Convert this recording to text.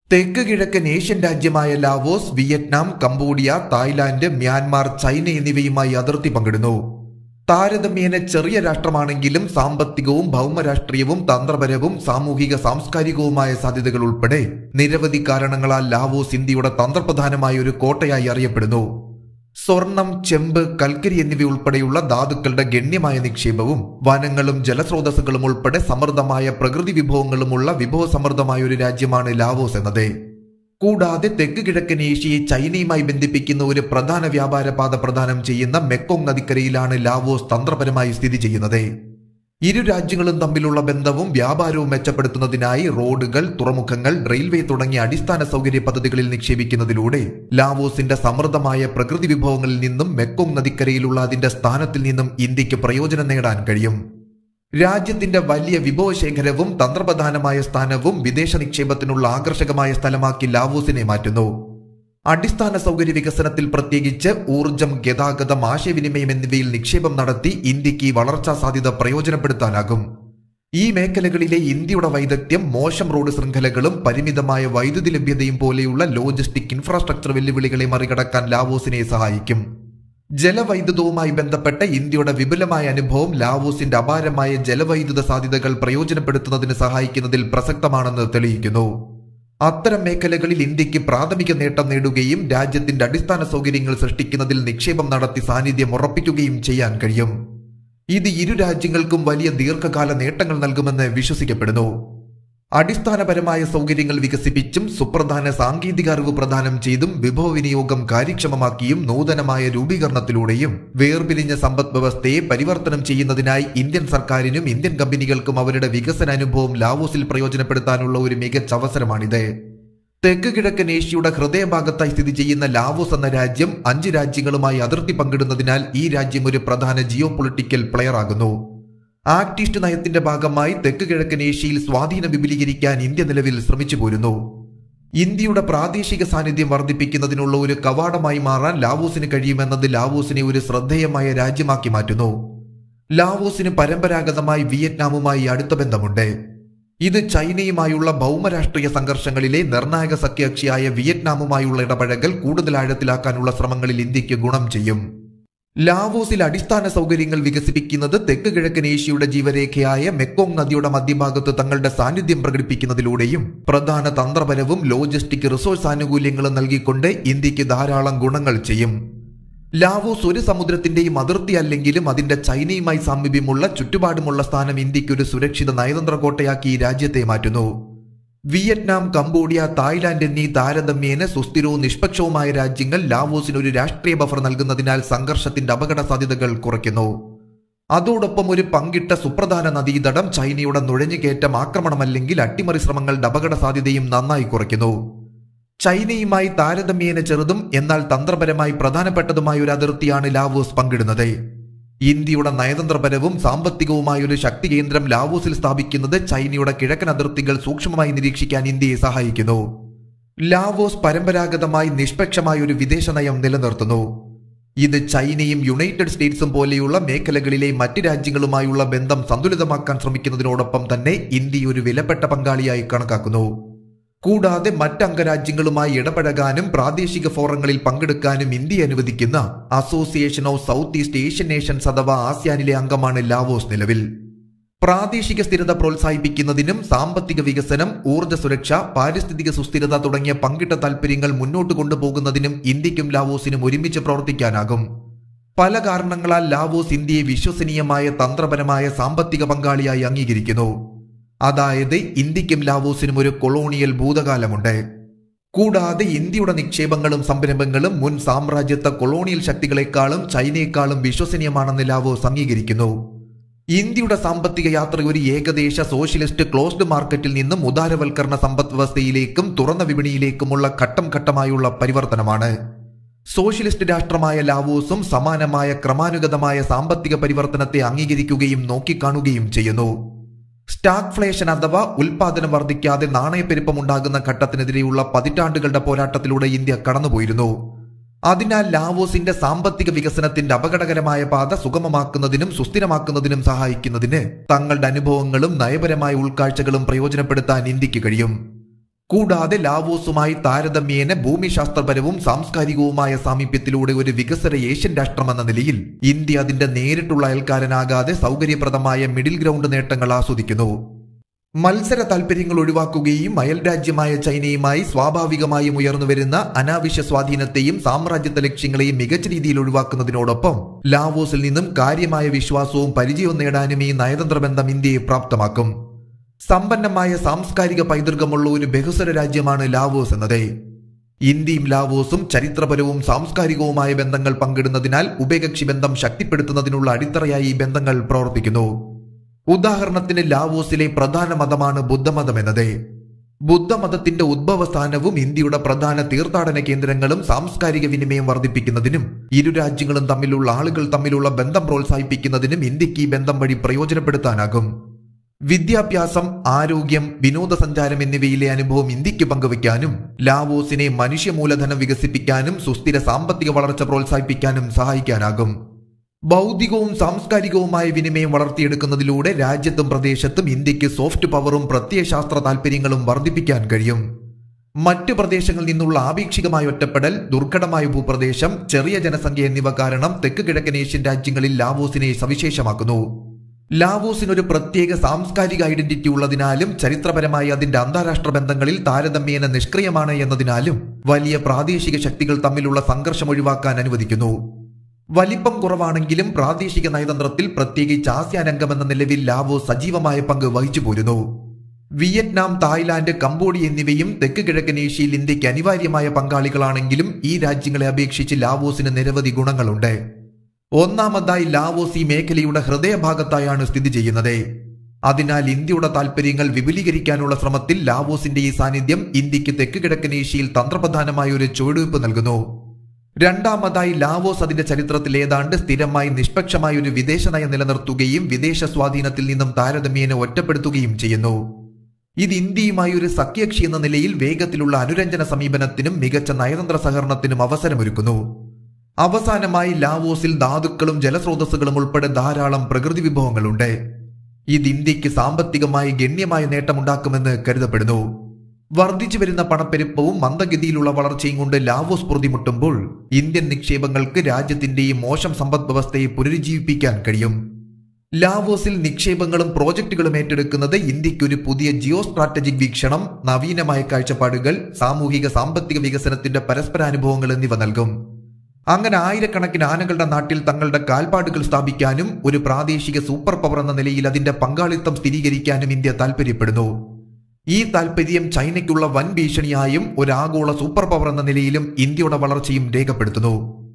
തെക്ക് കിഴക്കൻ ഏഷ്യൻ രാജ്യമായ Laos, Vietnam, Cambodia, Thailand, Myanmar, China എന്നിവയുമായി അതിർത്തി പങ്കിടുന്നു. താരതമ്യേന ചെറിയ രാഷ്ട്രമാണെങ്കിലും സാമ്പത്തികവും ഭൗമരാഷ്ട്രീയവും തന്ത്രപരവും സാമൂഹിക സാംസ്കാരികവുമായ സാധ്യതകൾ ഉൾപ്പെടെ നിരവധി കാരണങ്ങളാൽ ലാവോസ് ഇന്ത്യയുടെ തന്ത്രപ്രധാനമായ ഒരു കോട്ടയായി അറിയപ്പെടുന്നു. സ്വർണം, ചെമ്പ്, കൽക്കരി എന്നിവയുൾപ്പെടെയുള്ള ധാതുക്കളുടെ ഗണ്യമായ നിക്ഷേപവും വനങ്ങളും ജലസ്രോതസ്സുകളും ഉൾപ്പെടെ സമൃദ്ധമായ പ്രകൃതി വിഭവങ്ങളുമുള്ള വിഭവസമൃദ്ധമായ ഒരു രാജ്യമാണ് ലാവോസ് എന്നത്. കൂടാതെ തെക്ക് കിഴക്കൻ ഏഷ്യയെ ചൈനയുമായി ബന്ധിപ്പിക്കുന്ന ഒരു പ്രധാന വ്യാപാര പാത പ്രദാനം ചെയ്യുന്ന മെക്കോങ് നദിക്കരയിലാണ് ലാവോസ് തന്ത്രപരമായി സ്ഥിതി ചെയ്യുന്നത്. ഇരു രാജ്യങ്ങളും തമ്മിലുള്ള ബന്ധവും വ്യാപാരവും മെച്ചപ്പെടുത്തുന്നതിനായി റോഡുകൾ, തുറമുഖങ്ങൾ, റെയിൽവേ തുടങ്ങിയ അടിസ്ഥാന സൗകര്യ പദ്ധതികളിൽ നിക്ഷേപിക്കുന്നതിലൂടെ ലാവോസിന്റെ സമൃദ്ധമായ പ്രകൃതി വിഭവങ്ങളിൽ നിന്നും മെക്കോങ് നദിക്കരയിലുള്ള അതിന്റെ സ്ഥാനത്തിൽ നിന്നും ഇന്ത്യക്ക് പ്രയോജനം നേടാൻ കഴിയും. രാജ്യത്തിന്റെ വലിയ വിഭവശേഖരവും തന്ത്രപ്രധാനമായ സ്ഥാനവും വിദേശ നിക്ഷേപത്തിനുള്ള ആകർഷകമായ സ്ഥലമാക്കി ലാവോസിനെ മാറ്റുന്നു. അടിസ്ഥാന സൗകര്യ വികസനത്തിൽ പ്രത്യേകിച്ച് ഊർജം, ഗതാഗതം, ആശയവിനിമയം എന്നിവയിൽ നിക്ഷേപം നടത്തി ഇന്ത്യക്ക് വളർച്ചാ സാധ്യത പ്രയോജനപ്പെടുത്താനാകും. ഈ മേഖലകളിലെ ഇന്ത്യയുടെ വൈദഗ്ധ്യം മോശം റോഡ് ശൃംഖലകളും പരിമിതമായ വൈദ്യുതി ലഭ്യതയും പോലെയുള്ള ലോജിസ്റ്റിക് ഇൻഫ്രാസ്ട്രക്ചർ വെല്ലുവിളികളെ മറികടക്കാൻ ലാവോസിനെ സഹായിക്കും. ജലവൈദ്യുതവുമായി ബന്ധപ്പെട്ട ഇന്ത്യയുടെ വിപുലമായ അനുഭവം ലാവോസിന്റെ അപാരമായ ജലവൈദ്യുത സാധ്യതകൾ പ്രയോജനപ്പെടുത്തുന്നതിന് സഹായിക്കുന്നതിൽ പ്രസക്തമാണെന്ന് തെളിയിക്കുന്നു. അത്തരം മേഖലകളിൽ ഇന്ത്യക്ക് പ്രാഥമിക നേട്ടം നേടുകയും രാജ്യത്തിന്റെ അടിസ്ഥാന സൗകര്യങ്ങൾ സൃഷ്ടിക്കുന്നതിൽ നിക്ഷേപം നടത്തി സാന്നിധ്യം ഉറപ്പിക്കുകയും ചെയ്യാൻ കഴിയും. ഇത് ഇരു രാജ്യങ്ങൾക്കും വലിയ ദീർഘകാല നേട്ടങ്ങൾ നൽകുമെന്ന് വിശ്വസിക്കപ്പെടുന്നു. അടിസ്ഥാനപരമായ സൗകര്യങ്ങൾ വികസിപ്പിച്ചും സുപ്രധാന സാങ്കേതിക അറിവ് പ്രദാനം ചെയ്തും വിഭവ വിനിയോഗം കാര്യക്ഷമമാക്കിയും നൂതനമായ രൂപീകരണത്തിലൂടെയും വേർപിരിഞ്ഞ സമ്പദ് വ്യവസ്ഥയെ പരിവർത്തനം ചെയ്യുന്നതിനായി ഇന്ത്യൻ സർക്കാരിനും ഇന്ത്യൻ കമ്പനികൾക്കും അവരുടെ വികസന അനുഭവം ലാവോസിൽ പ്രയോജനപ്പെടുത്താനുള്ള ഒരു മികച്ച അവസരമാണിത്. തെക്ക് കിഴക്കൻ ഏഷ്യയുടെ ഹൃദയഭാഗത്തായി സ്ഥിതി ചെയ്യുന്ന ലാവോസ് എന്ന രാജ്യം 5 രാജ്യങ്ങളുമായി അതിർത്തി പങ്കിടുന്നതിനാൽ ഈ രാജ്യം ഒരു പ്രധാന ജിയോ പൊളിറ്റിക്കൽ പ്ലെയർ ആകുന്നു. ആക്ട് ഈസ്റ്റ് നയത്തിന്റെ ഭാഗമായി തെക്ക് കിഴക്കൻ ഏഷ്യയിൽ സ്വാധീനം വിപുലീകരിക്കാൻ ഇന്ത്യ നിലവിൽ ശ്രമിച്ചു പോരുന്നു. ഇന്ത്യയുടെ പ്രാദേശിക സാന്നിധ്യം വർദ്ധിപ്പിക്കുന്നതിനുള്ള ഒരു കവാടമായി മാറാൻ ലാവോസിന് കഴിയുമെന്നത് ലാവോസിനെ ഒരു ശ്രദ്ധേയമായ രാജ്യമാക്കി മാറ്റുന്നു. ലാവോസിന് പരമ്പരാഗതമായി വിയറ്റ്നാമുമായി അടുത്ത ബന്ധമുണ്ട്. ഇത് ചൈനയുമായുള്ള ഭൗമരാഷ്ട്രീയ സംഘർഷങ്ങളിലെ നിർണായക സഖ്യകക്ഷിയായ വിയറ്റ്നാമുമായുള്ള ഇടപഴകൽ കൂടുതൽ ആഴത്തിലാക്കാനുള്ള ശ്രമങ്ങളിൽ ഇന്ത്യക്ക് ഗുണം ചെയ്യും. ലാവോസിൽ അടിസ്ഥാന സൗകര്യങ്ങൾ വികസിപ്പിക്കുന്നത് തെക്ക് കിഴക്കൻ ഏഷ്യയുടെ ജീവരേഖയായ മെക്കോങ് നദിയുടെ മധ്യഭാഗത്ത് തങ്ങളുടെ സാന്നിധ്യം പ്രകടിപ്പിക്കുന്നതിലൂടെയും പ്രധാന തന്ത്രപരവും ലോജിസ്റ്റിക് റിസോഴ്സ് ആനുകൂല്യങ്ങളും നൽകിക്കൊണ്ട് ഇന്ത്യക്ക് ധാരാളം ഗുണങ്ങൾ ചെയ്യും. ലാവോസ് ഒരു സമുദ്രത്തിന്റെയും അതിർത്തി അല്ലെങ്കിലും അതിന്റെ ചൈനയുമായി സാമീപ്യമുള്ള ചുറ്റുപാടുമുള്ള സ്ഥാനം ഇന്ത്യക്ക് ഒരു സുരക്ഷിത നയതന്ത്ര കോട്ടയാക്കി ഈ രാജ്യത്തെ മാറ്റുന്നു. വിയറ്റ്നാം, കംബോഡിയ, തായ്ലാന്റ് എന്നീ താരതമ്യേന സുസ്ഥിരവും നിഷ്പക്ഷവുമായ രാജ്യങ്ങൾ ലാവോസിന് ഒരു രാഷ്ട്രീയ ബഫർ നൽകുന്നതിനാൽ സംഘർഷത്തിന്റെ അപകട സാധ്യതകൾ കുറയ്ക്കുന്നു. അതോടൊപ്പം ഒരു പങ്കിട്ട സുപ്രധാന നദീതടം ചൈനയുടെ നുഴഞ്ഞുകയറ്റം, ആക്രമണമല്ലെങ്കിൽ അട്ടിമറി ശ്രമങ്ങളുടെ അപകട സാധ്യതയും നന്നായി കുറയ്ക്കുന്നു. ചൈനയുമായി താരതമ്യേന ചെറുതും എന്നാൽ തന്ത്രപരമായി പ്രധാനപ്പെട്ടതുമായ ഒരു അതിർത്തിയാണ് ലാവോസ് പങ്കിടുന്നത്. ഇന്ത്യയുടെ നയതന്ത്രപരവും സാമ്പത്തികവുമായ ഒരു ശക്തി കേന്ദ്രം ലാവോസിൽ സ്ഥാപിക്കുന്നത് ചൈനയുടെ കിഴക്കൻ അതിർത്തികൾ സൂക്ഷ്മമായി നിരീക്ഷിക്കാൻ ഇന്ത്യയെ സഹായിക്കുന്നു. ലാവോസ് പരമ്പരാഗതമായി നിഷ്പക്ഷമായ ഒരു വിദേശ നയം നിലനിർത്തുന്നു. ഇത് ചൈനയും യുണൈറ്റഡ് സ്റ്റേറ്റ്സും പോലെയുള്ള മേഖലകളിലെ മറ്റ് രാജ്യങ്ങളുമായുള്ള ബന്ധം സന്തുലിതമാക്കാൻ ശ്രമിക്കുന്നതിനോടൊപ്പം തന്നെ ഇന്ത്യയെ ഒരു വിലപ്പെട്ട പങ്കാളിയായി കണക്കാക്കുന്നു. കൂടാതെ മറ്റ് അംഗരാജ്യങ്ങളുമായി ഇടപഴകാനും പ്രാദേശിക ഫോറങ്ങളിൽ പങ്കെടുക്കാനും ഇന്ത്യ അനുവദിക്കുന്ന association of south east Asian nations അഥവാ ആസിയാനിലെ അംഗമാണ് ലാവോസ് നിലവിൽ. പ്രാദേശിക സ്ഥിരത പ്രോത്സാഹിപ്പിക്കുന്നതിനും സാമ്പത്തിക വികസനം, ഊർജ്ജ സുരക്ഷ, പാരിസ്ഥിതിക സുസ്ഥിരത തുടങ്ങിയ പങ്കിട്ട താൽപര്യങ്ങൾ മുന്നോട്ട് കൊണ്ടുപോകുന്നതിനും ഇന്ത്യക്കും ലാവോസിനും ഒരുമിച്ച് പ്രവർത്തിക്കാനാകും. പല കാരണങ്ങളാൽ ലാവോസ് ഇന്ത്യയെ വിശ്വസനീയമായ തന്ത്രപരമായ സാമ്പത്തിക പങ്കാളിയായി അംഗീകരിക്കുന്നു. അതായത് ഇന്ത്യക്കും ലാവോസിനും ഒരു കൊളോണിയൽ ഭൂതകാലമുണ്ട്. കൂടാതെ ഇന്ത്യയുടെ നിക്ഷേപങ്ങളും സംരംഭങ്ങളും മുൻ സാമ്രാജ്യത്വ കൊളോണിയൽ ശക്തികളെക്കാളും ചൈനയെക്കാളും വിശ്വസനീയമാണെന്ന് ലാവോസ് അംഗീകരിക്കുന്നു. ഇന്ത്യയുടെ സാമ്പത്തിക യാത്ര ഒരു ഏകദേശ സോഷ്യലിസ്റ്റ് ക്ലോസ്ഡ് മാർക്കറ്റിൽ നിന്നും ഉദാരവൽക്കരണ സമ്പദ് വ്യവസ്ഥയിലേക്കും തുറന്ന വിപണിയിലേക്കുമുള്ള ഘട്ടം ഘട്ടമായുള്ള പരിവർത്തനമാണ്. സോഷ്യലിസ്റ്റ് രാഷ്ട്രമായ ലാവോസും സമാനമായ ക്രമാനുഗതമായ സാമ്പത്തിക പരിവർത്തനത്തെ അംഗീകരിക്കുകയും നോക്കിക്കാണുകയും ചെയ്യുന്നു. സ്റ്റാഗ്ഫ്ലേഷൻ അഥവാ ഉൽപാദനം വർദ്ധിക്കാതെ നാണയപ്പെരുപ്പമുണ്ടാകുന്ന ഘട്ടത്തിനെതിരെയുള്ള പതിറ്റാണ്ടുകളുടെ പോരാട്ടത്തിലൂടെ ഇന്ത്യ കടന്നുപോയിരുന്നു. അതിനാൽ ലാവോസിന്റെ സാമ്പത്തിക വികസനത്തിന്റെ അപകടകരമായ പാത സുഗമമാക്കുന്നതിനും സുസ്ഥിരമാക്കുന്നതിനും സഹായിക്കുന്നതിന് തങ്ങളുടെ അനുഭവങ്ങളും നയപരമായ ഉൾക്കാഴ്ചകളും പ്രയോജനപ്പെടുത്താൻ ഇന്ത്യക്ക് കഴിയും. കൂടാതെ ലാവോസുമായി താരതമ്യേന ഭൂമിശാസ്ത്രപരവും സാംസ്കാരികവുമായ സാമീപ്യത്തിലൂടെ ഒരു വികസ്വര ഏഷ്യൻ രാഷ്ട്രമെന്ന നിലയിൽ ഇന്ത്യ അതിന്റെ നേരിട്ടുള്ള അയൽക്കാരനാകാതെ സൗകര്യപ്രദമായ മിഡിൽ ഗ്രൗണ്ട് നേട്ടങ്ങൾ ആസ്വദിക്കുന്നു. മത്സര താൽപര്യങ്ങൾ ഒഴിവാക്കുകയും അയൽ രാജ്യമായ ചൈനയുമായി സ്വാഭാവികമായും ഉയർന്നുവരുന്ന അനാവശ്യ സ്വാധീനത്തെയും സാമ്രാജ്യത്വ ലക്ഷ്യങ്ങളെയും മികച്ച രീതിയിൽ ഒഴിവാക്കുന്നതിനോടൊപ്പം ലാവോസിൽ നിന്നും കാര്യമായ വിശ്വാസവും പരിചയവും നേടാനും ഈ നയതന്ത്ര ബന്ധം ഇന്ത്യയെ പ്രാപ്തമാക്കും. സമ്പന്നമായ സാംസ്കാരിക പൈതൃകമുള്ള ഒരു ബഹുസ്വര രാജ്യമാണ് ലാവോസ് എന്നത്. ഇന്ത്യയും ലാവോസും ചരിത്രപരവും സാംസ്കാരികവുമായ ബന്ധങ്ങൾ പങ്കിടുന്നതിനാൽ ഉഭയകക്ഷി ബന്ധം ശക്തിപ്പെടുത്തുന്നതിനുള്ള അടിത്തറയായി ഈ ബന്ധങ്ങൾ പ്രവർത്തിക്കുന്നു. ഉദാഹരണത്തിന് ലാവോസിലെ പ്രധാന മതമാണ് ബുദ്ധമതം എന്നത്. ബുദ്ധമതത്തിന്റെ ഉദ്ഭവസ്ഥാനവും ഇന്ത്യയുടെ പ്രധാന തീർത്ഥാടന കേന്ദ്രങ്ങളും സാംസ്കാരിക വിനിമയം വർദ്ധിപ്പിക്കുന്നതിനും ഇരു രാജ്യങ്ങളും തമ്മിലുള്ള ആളുകൾ തമ്മിലുള്ള ബന്ധം പ്രോത്സാഹിപ്പിക്കുന്നതിനും ഇന്ത്യക്ക് ഈ ബന്ധം വഴി പ്രയോജനപ്പെടുത്താനാകും. വിദ്യാഭ്യാസം, ആരോഗ്യം, വിനോദസഞ്ചാരം എന്നിവയിലെ അനുഭവം ഇന്ത്യക്ക് പങ്കുവയ്ക്കാനും ലാവോസിനെ മനുഷ്യ മൂലധനം വികസിപ്പിക്കാനും സുസ്ഥിര സാമ്പത്തിക വളർച്ച പ്രോത്സാഹിപ്പിക്കാനും സഹായിക്കാനാകും. ബൗദ്ധികവും സാംസ്കാരികവുമായ വിനിമയം വളർത്തിയെടുക്കുന്നതിലൂടെ രാജ്യത്തും പ്രദേശത്തും ഇന്ത്യക്ക് സോഫ്റ്റ് പവറും പ്രത്യയശാസ്ത്ര താൽപര്യങ്ങളും വർദ്ധിപ്പിക്കാൻ കഴിയും. മറ്റു പ്രദേശങ്ങളിൽ നിന്നുള്ള ആപേക്ഷികമായ ഒറ്റപ്പെടൽ, ദുർഘടമായ ഭൂപ്രദേശം, ചെറിയ ജനസംഖ്യ എന്നിവ കാരണം തെക്ക് കിഴക്കൻ ഏഷ്യൻ രാജ്യങ്ങളിൽ ലാവോസിനെ സവിശേഷമാക്കുന്നു. ലാവോസിനൊരു പ്രത്യേക സാംസ്കാരിക ഐഡന്റിറ്റി ഉള്ളതിനാലും ചരിത്രപരമായി അതിന്റെ അന്താരാഷ്ട്ര ബന്ധങ്ങളിൽ താരതമ്യേന നിഷ്ക്രിയമാണ് എന്നതിനാലും വലിയ പ്രാദേശിക ശക്തികൾ തമ്മിലുള്ള സംഘർഷം ഒഴിവാക്കാൻ അനുവദിക്കുന്നു. വലിപ്പം കുറവാണെങ്കിലും പ്രാദേശിക നയതന്ത്രത്തിൽ പ്രത്യേകിച്ച് ആസിയാൻ അംഗമെന്ന നിലവിൽ ലാവോസ് സജീവമായ പങ്ക് വഹിച്ചു പോരുന്നു. വിയറ്റ്നാം, തായ്ലാന്റ്, കംബോഡിയ എന്നിവയും തെക്ക് കിഴക്കൻ ഏഷ്യയിൽ ഇന്ത്യക്ക് അനിവാര്യമായ പങ്കാളികളാണെങ്കിലും ഈ രാജ്യങ്ങളെ അപേക്ഷിച്ച് ലാവോസിന് നിരവധി ഗുണങ്ങളുണ്ട്. ഒന്നാമതായി ലാവോസ് ഈ മേഖലയുടെ ഹൃദയഭാഗത്തായാണ് സ്ഥിതി ചെയ്യുന്നത്. അതിനാൽ ഇന്ത്യയുടെ താൽപര്യങ്ങൾ വിപുലീകരിക്കാനുള്ള ശ്രമത്തിൽ ലാവോസിന്റെ ഈ സാന്നിധ്യം ഇന്ത്യക്ക് തെക്ക് കിഴക്കൻ ഏഷ്യയിൽ തന്ത്രപ്രധാനമായ ഒരു ചുവടുവയ്പ് നൽകുന്നു. രണ്ടാമതായി ലാവോസ് അതിന്റെ ചരിത്രത്തിൽ ഏതാണ്ട് സ്ഥിരമായി നിഷ്പക്ഷമായ ഒരു വിദേശ നയം നിലനിർത്തുകയും വിദേശ സ്വാധീനത്തിൽ നിന്നും താരതമ്യേന ഒറ്റപ്പെടുത്തുകയും ചെയ്യുന്നു. ഇത് ഇന്ത്യയുമായി ഒരു സഖ്യകക്ഷി എന്ന നിലയിൽ വേഗത്തിലുള്ള അനുരഞ്ജന സമീപനത്തിനും മികച്ച നയതന്ത്ര സഹകരണത്തിനും അവസരമൊരുക്കുന്നു. അവസാനമായി ലാവോസിൽ ധാതുക്കളും ജലസ്രോതസ്സുകളും ഉൾപ്പെടെ ധാരാളം പ്രകൃതി വിഭവങ്ങളുണ്ട്. ഇത് ഇന്ത്യക്ക് സാമ്പത്തികമായി ഗണ്യമായ നേട്ടമുണ്ടാക്കുമെന്ന് കരുതപ്പെടുന്നു. വർദ്ധിച്ചു വരുന്ന പണപ്പെരുപ്പവും മന്ദഗതിയിലുള്ള വളർച്ചയും കൊണ്ട് ലാവോസ് പൊറുതിമുട്ടുമ്പോൾ ഇന്ത്യൻ നിക്ഷേപങ്ങൾക്ക് രാജ്യത്തിന്റെ ഈ മോശം സമ്പദ് വ്യവസ്ഥയെ പുനരുജ്ജീവിപ്പിക്കാൻ കഴിയും. ലാവോസിൽ നിക്ഷേപങ്ങളും പ്രോജക്റ്റുകളും ഏറ്റെടുക്കുന്നത് ഇന്ത്യക്ക് ഒരു പുതിയ ജിയോ സ്ട്രാറ്റജിക് വീക്ഷണം, നവീനമായ കാഴ്ചപ്പാടുകൾ, സാമൂഹിക സാമ്പത്തിക വികസനത്തിന്റെ പരസ്പരാനുഭവങ്ങൾ എന്നിവ നൽകും. അങ്ങനെ ആയിരക്കണക്കിന് ആനകളുടെ നാട്ടിൽ തങ്ങളുടെ കാൽപ്പാടുകൾ സ്ഥാപിക്കാനും ഒരു പ്രാദേശിക സൂപ്പർ പവർ എന്ന നിലയിൽ അതിന്റെ പങ്കാളിത്തം സ്ഥിരീകരിക്കാനും ഇന്ത്യ താൽപര്യപ്പെടുന്നു. ഈ താൽപര്യം ചൈനയ്ക്കുള്ള വൻ ഭീഷണിയായും ഒരു ആഗോള സൂപ്പർ പവർ എന്ന നിലയിലും ഇന്ത്യയുടെ വളർച്ചയും രേഖപ്പെടുത്തുന്നു.